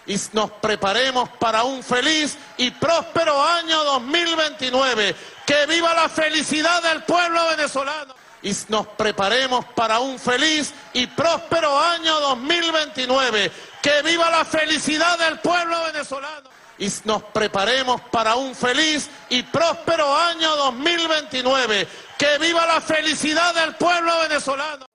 y nos preparemos para un feliz y próspero año 2029. ¡Que viva la felicidad del pueblo venezolano! Y nos preparemos para un feliz y próspero año 2029. ¡Que viva la felicidad del pueblo venezolano! Y nos preparemos para un feliz y próspero año 2029. ¡Que viva la felicidad del pueblo venezolano!